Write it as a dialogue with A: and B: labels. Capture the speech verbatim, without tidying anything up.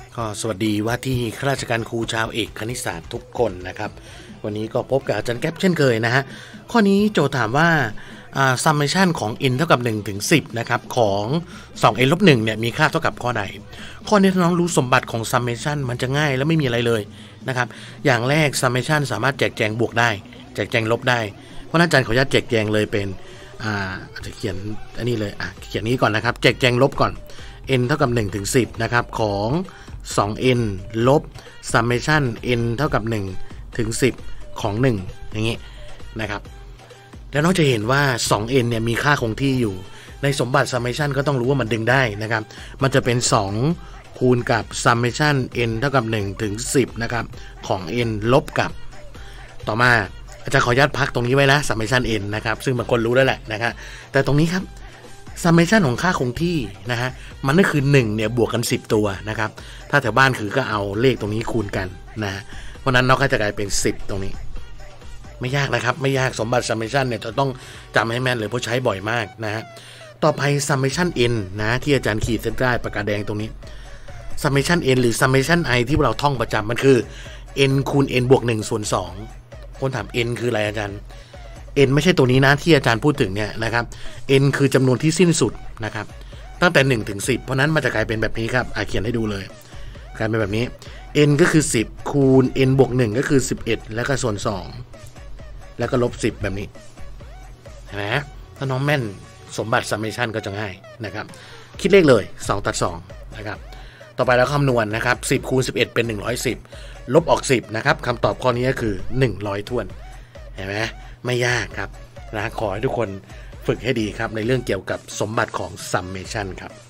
A: ก็สวัสดีว่าที่ข้าราชการครูชาวเอกคณิตศาสตร์ทุกคนนะครับวันนี้ก็พบกับอาจารย์แก๊ปเช่นเคยนะฮะข้อนี้โจทย์ถามว่า summation ของ n เท่ากับหนึ่งถึงสิบนะครับของ สอง n ลบหนึ่งเนี่ยมีค่าเท่ากับข้อใดข้อนี้ถ้าน้องรู้สมบัติของ summation มันจะง่ายและไม่มีอะไรเลยนะครับอย่างแรก summation สามารถแจกแจงบวกได้แจกแจงลบได้เพราะนั้นอาจารย์ขออนุญาตแจกแจงเลยเป็นอ่าอาจจะเขียนอันนี้เลยอ่ะเขียนนี้ก่อนนะครับแจกแจงลบก่อน n เท่ากับหนึ่งถึงสิบนะครับของ สอง n ลบ summation n เท่ากับหนึ่งถึงสิบของหนึ่งอย่างนี้นะครับแล้วน้องจะเห็นว่า สอง n เนี่ยมีค่าคงที่อยู่ในสมบัติ summation ก็ต้องรู้ว่ามันดึงได้นะครับมันจะเป็นสองคูณกับ summation n เท่ากับหนึ่งถึงสิบนะครับของ n ลบกับต่อมาอาจารย์ขออนุญาตพักตรงนี้ไว้นะ summation n นะครับซึ่งบางคนรู้แล้วแหละนะครับแต่ตรงนี้ครับsummation ของค่าคงที่นะฮะมันก็คือหนึ่งเนี่ยบวกกันสิบตัวนะครับถ้าแถวบ้านคือก็เอาเลขตรงนี้คูณกันนะเพราะนั้นเราก็จะกลายเป็นสิบตรงนี้ไม่ยากนะครับไม่ยากสมบัติ summation เนี่ยจะต้องจำให้แม่นเลยเพราะใช้บ่อยมากนะฮะต่อไป summation n นะที่อาจารย์ขีดเส้นใต้ปากกาแดงตรงนี้ summation n หรือ summation i ที่เราท่องประจำมันคือ n คูณ n บวกหนึ่งส่วนสองคนถาม n คืออะไรอาจารย์n ไม่ใช่ตัวนี้นะที่อาจารย์พูดถึงเนี่ยนะครับ n คือจำนวนที่สิ้นสุดนะครับตั้งแต่หนึ่งถึงสิบเพราะนั้นมันจะกลายเป็นแบบนี้ครับอ่ะเขียนให้ดูเลยกลายเป็นแบบนี้ n ก็คือสิบคูณ n บวกหนึ่งก็คือสิบเอ็ดแล้วก็ส่วนสองแล้วก็ลบสิบแบบนี้เห็นไหมถ้าน้องแม่นสมบัติ summation ก็จะง่ายนะครับคิดเลขเลยสองตัดสองนะครับต่อไปแล้วคำนวณนะครับสิบคูณสิบเอ็ดเป็นหนึ่งร้อยสิบลบออกสิบนะครับคำตอบข้อนี้ก็คือหนึ่งร้อยถ้วนเห็นไหมไม่ยากครับนะขอให้ทุกคนฝึกให้ดีครับในเรื่องเกี่ยวกับสมบัติของ summation ครับ